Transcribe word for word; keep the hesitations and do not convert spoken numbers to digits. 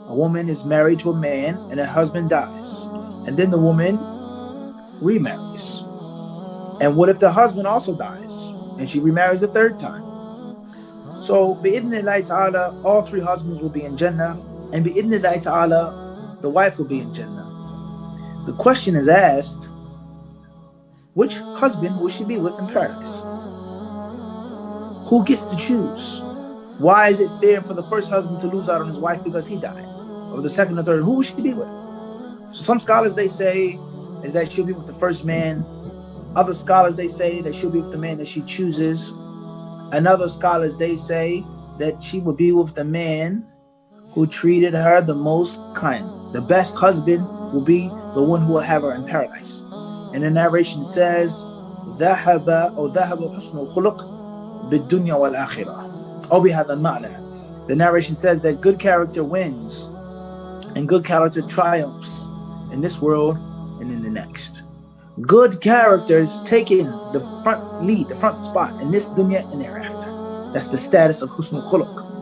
A woman is married to a man and her husband dies. And then the woman remarries. And what if the husband also dies and she remarries a third time? So, bi'idhnillahi ta'ala, all three husbands will be in Jannah, and bi'idhnillahi ta'ala, the wife will be in Jannah. The question is asked, which husband will she be with in paradise? Who gets to choose? Why is it fair for the first husband to lose out on his wife because he died? Or the second or third, who will she be with? So some scholars, they say, is that she'll be with the first man. Other scholars, they say that she'll be with the man that she chooses. And other scholars, they say that she will be with the man who treated her the most kind. The best husband will be the one who will have her in paradise. And the narration says, ذهب أو ذهب حسن الخلق بالدنيا والآخرة أو بهذا المعنى. The narration says that good character wins and good character triumphs in this world and in the next. Good characters taking the front lead, the front spot in this dunya and thereafter. That's the status of husnul khuluq.